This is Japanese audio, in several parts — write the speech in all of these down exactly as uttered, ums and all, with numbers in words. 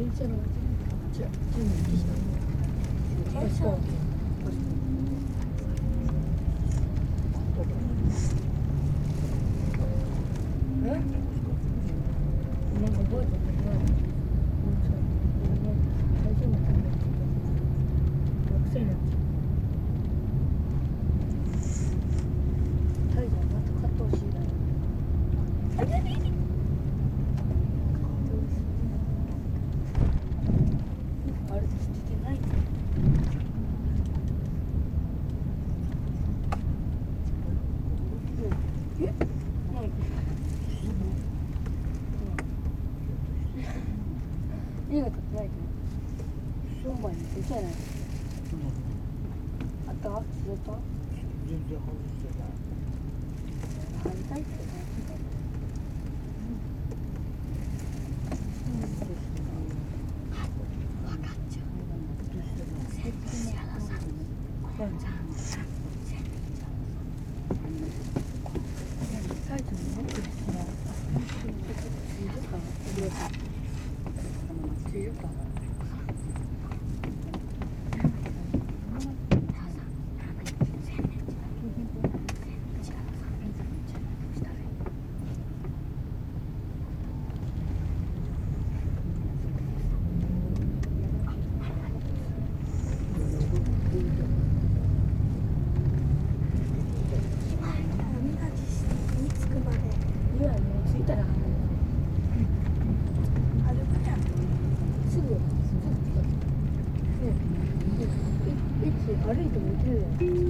車のじゃあ準備して電車えなんか覚えてない最初の学生になっちゃうタイガーまた買ってほしいなあれれれあれ捨ててないえない家が建ってないと商売に出ちゃないあった捨てた全然外してない。 貼りたいってね分かっちゃう設置のサイトに持ってるしなじゅっかん入れたじゅっかん歩いても行けるやん。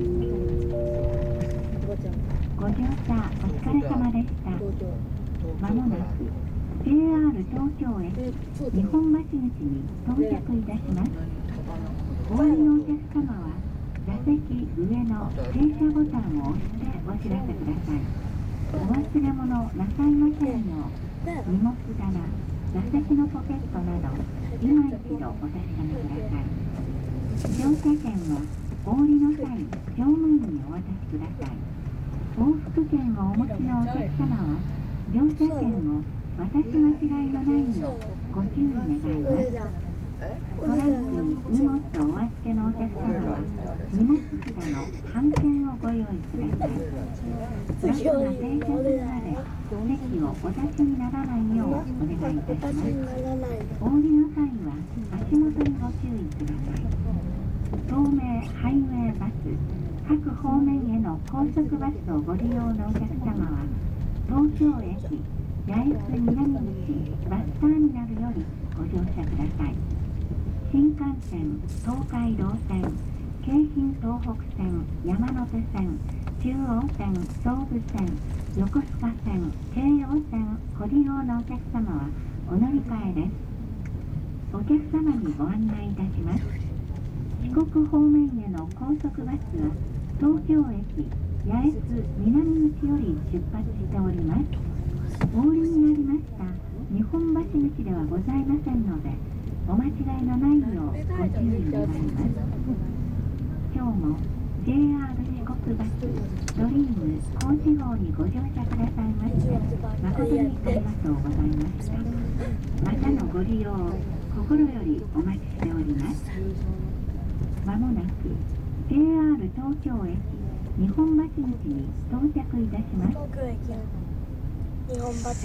おばちゃん。 ご乗車お疲れ様でした。 東京。 まもなく ジェイアール 東京駅日本橋口に到着いたします。お降りのお客様は座席上の停車ボタンを押してお知らせください。お忘れ物なさいませんよう、荷物棚、座席のポケットなど今一度お確かめください。乗車券はお降りの際、乗務員にお渡しください。往復券をお持ちのお客様は乗車券を渡し間違いのないようご注意願います。トランクに荷物をお預けのお客様は荷物札の半券をご用意ください。バスが停車するまで席をお立ちにならないようお願いいたします。お降りの際は足元にご注意ください。東名ハイウェイバス各方面への高速バスをご利用のお客様は東京駅八重洲南口バスターミナルよりご乗車ください。新幹線、東海道線、京浜東北線、山手線、中央線、総武線、横須賀線、京葉線ご利用のお客様はお乗り換えです。お客様にご案内いたします。四国方面への高速バスは東京駅八重洲南口より出発しております。お降りになりました日本橋口ではございませんのでお間違いのないようご注意願います。今日も ジェイアール 四国バスドリーム高知号にご乗車くださいまして誠にありがとうございました。またのご利用を心よりお待ちしております。まもなく ジェイアール 東京駅日本橋口に到着いたします。 東京駅日本橋口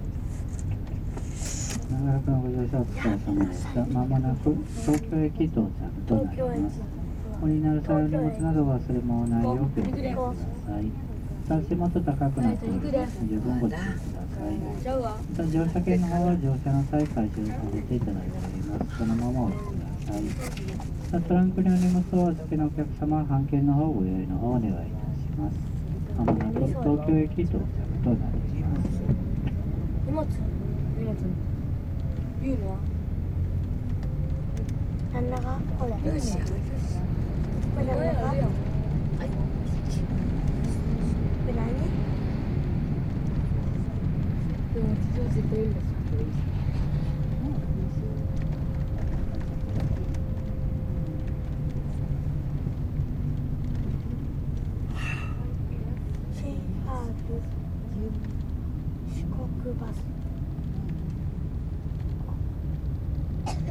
長らくのご乗車お疲れ様でした。まもなく東京駅到着となります。お降りになる際の荷物など忘れ物ないようお気をつけください。足元高くなっております。十分ご注意ください。また乗車券の方は乗車の際回収させていただいております。そのままお待ちください。またトランクにお荷物をお付けのお客様は半券の方をご用意の方をお願いいたします。まもなく東京駅到着となります。 荷物荷物言うのは旦那がこれよしこれ旦那がこれ何でも地上絶対言うんですよジェイアール 四国バス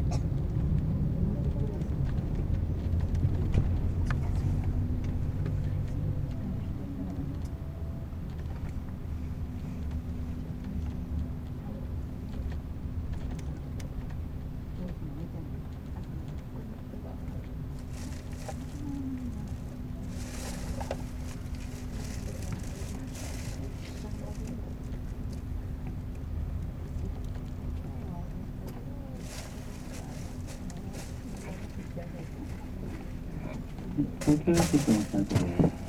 東京駅到着です。